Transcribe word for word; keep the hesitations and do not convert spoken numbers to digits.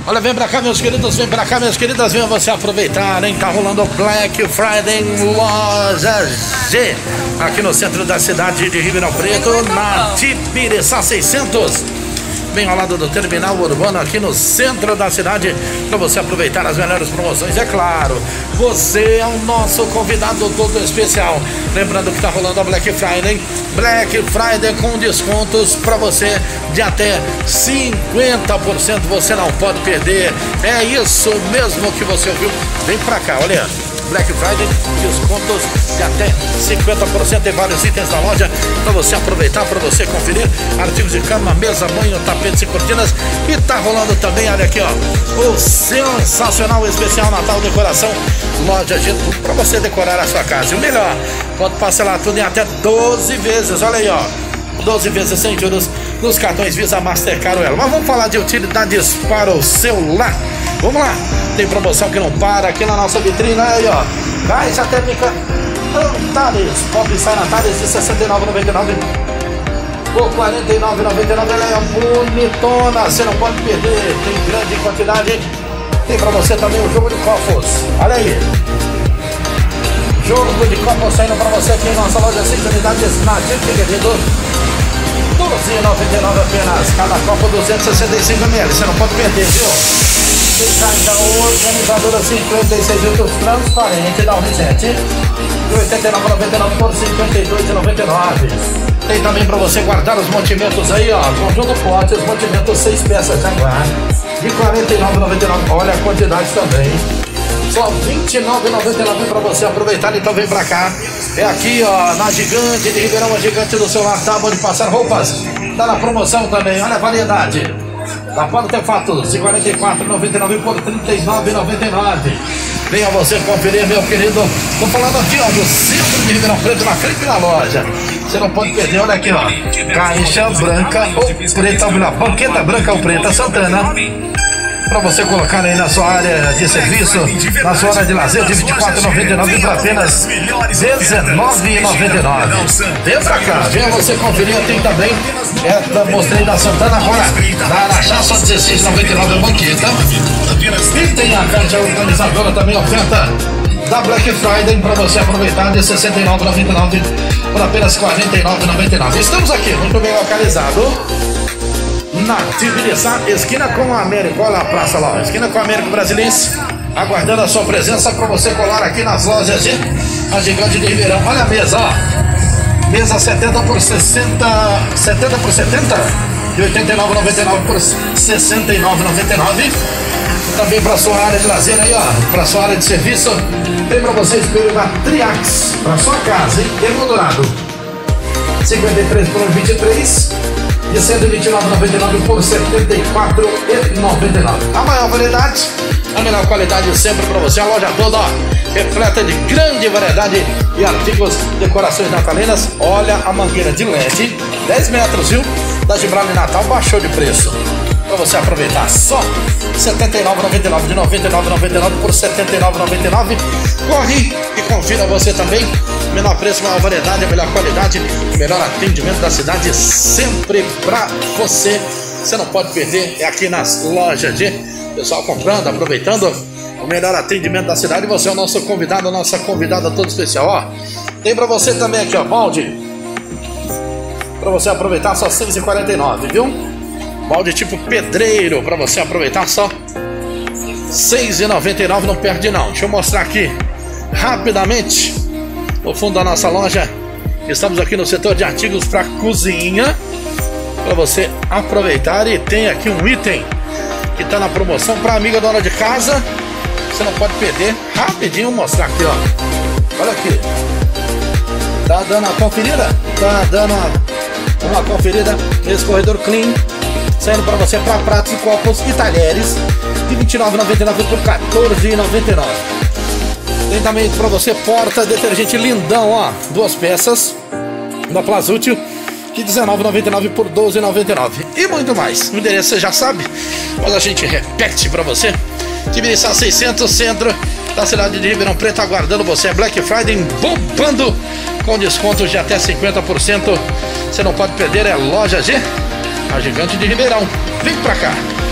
Olha, vem pra cá, meus queridos, vem pra cá, minhas queridas, venha você aproveitar, hein? Tá rolando Black Friday em Loja G, aqui no centro da cidade de Ribeirão Preto, na Tibiriçá seiscentos. Bem ao lado do terminal urbano, aqui no centro da cidade, para você aproveitar as melhores promoções. É claro, você é o nosso convidado todo especial. Lembrando que está rolando a Black Friday, Black Friday com descontos para você de até cinquenta por cento. Você não pode perder. É isso mesmo que você ouviu. Vem para cá, olha. Black Friday, descontos de até cinquenta por cento em vários itens da loja para você aproveitar, para você conferir artigos de cama, mesa, banho, tapetes e cortinas. E tá rolando também, olha aqui, ó, o sensacional especial Natal Decoração Loja G, para você decorar a sua casa. E o melhor, pode parcelar tudo em até doze vezes, olha aí, ó, doze vezes sem juros nos cartões Visa, Mastercard ou Elo. Mas vamos falar de utilidades para o celular. Vamos lá, tem promoção que não para aqui na nossa vitrine, aí ó, caixa térmica Antares, Pop Sai Antares de sessenta e nove reais e noventa e nove centavos por quarenta e nove reais e noventa e nove centavos. Ela é bonitona, você não pode perder, tem grande quantidade. Tem pra você também o jogo de copos, olha aí, jogo de copos saindo pra você aqui em nossa loja, cinco unidades na Jeep, querido, doze reais e noventa e nove centavos apenas, cada copo duzentos e sessenta e cinco mililitros, você não pode perder, viu? Caixa organizadora cinquenta e seis litros transparente da Unisete de oitenta e nove reais e noventa e nove centavos por cinquenta e dois reais e noventa e nove centavos. Tem também para você guardar os mantimentos aí, ó, conjunto potes, mantimentos seis peças Jaguar de quarenta e nove reais e noventa e nove centavos. Olha a quantidade também, só vinte e nove reais e noventa e nove centavos para você aproveitar. Então vem pra cá, é aqui ó, na Gigante de Ribeirão, a Gigante do celular, tábua de passar roupas, tá na promoção também, olha a variedade. Da Pantefatos de quarenta e quatro reais e noventa e nove centavos por trinta e nove reais e noventa e nove centavos. Venha você conferir, meu querido. Tô falando aqui, ó, do centro de Ribeirão Preto, na frente da loja. Você não pode perder, olha aqui, ó. Caixa branca ou preta, ou melhor, banqueta branca ou preta Santana. Para você colocar aí na sua área de serviço, na sua área de lazer, de vinte e quatro reais e noventa e nove centavos por apenas dezenove reais e noventa e nove centavos. Vem pra cá, venha você conferir. Tem também, é, mostrei da Santana, agora da Araxá, só dezesseis reais e noventa e nove centavos a banqueta. E tem a caixa organizadora também, oferta da Black Friday para você aproveitar, de sessenta e nove reais e noventa e nove centavos por apenas quarenta e nove reais e noventa e nove centavos. Estamos aqui, muito bem localizado, na Tibiriçá, esquina com a América. Olha a praça lá, esquina com a América Brasilense, aguardando a sua presença para você colar aqui nas lojas de a Gigante de Ribeirão. Olha a mesa, ó, mesa setenta por sessenta, setenta por setenta, de oitenta e nove reais e noventa e nove centavos por sessenta e nove reais e noventa e nove centavos. Também para sua área de lazer aí, ó, para sua área de serviço, tem para você espelho da Triax, para sua casa, hein, emoldurado, cinquenta e três por vinte e três, de cento e vinte e nove reais e noventa e nove centavos por setenta e quatro reais e noventa e nove centavos. A maior variedade, a melhor qualidade sempre para você. A loja toda, ó, repleta de grande variedade e artigos, decorações natalinas. Olha a mangueira de L E D, dez metros, viu? Da Gibraltar Natal, baixou de preço para você aproveitar, só setenta e nove reais e noventa e nove centavos, de noventa e nove reais e noventa e nove centavos por setenta e nove reais e noventa e nove centavos. Corre e confira você também. Menor preço, maior variedade, a melhor qualidade, o melhor atendimento da cidade sempre pra você. Você não pode perder, é aqui nas lojas de pessoal comprando, aproveitando o melhor atendimento da cidade. Você é o nosso convidado, a nossa convidada todo especial, ó. Tem pra você também aqui, ó, balde pra você aproveitar, só seis reais e quarenta e nove centavos, viu? Balde tipo pedreiro pra você aproveitar, só seis reais e noventa e nove centavos, não perde não. Deixa eu mostrar aqui rapidamente no fundo da nossa loja. Estamos aqui no setor de artigos para cozinha, para você aproveitar. E tem aqui um item que está na promoção para amiga dona de casa, você não pode perder. Rapidinho vou mostrar aqui, ó. Olha aqui, tá dando uma conferida, tá dando uma, uma conferida nesse corredor clean, saindo para você para pratos e copos e talheres de vinte e nove reais e noventa e nove centavos por quatorze reais e noventa e nove centavos. Tem também para você porta detergente lindão, ó, duas peças da Plazútil de dezenove reais e noventa e nove centavos por doze reais e noventa e nove centavos. E muito mais. O endereço você já sabe, mas a gente repete para você. Tibiriçá seiscentos, centro da cidade de Ribeirão Preto, aguardando você. Black Friday bombando com descontos de até cinquenta por cento. Você não pode perder, é Loja G, a Gigante de Ribeirão. Vem pra cá.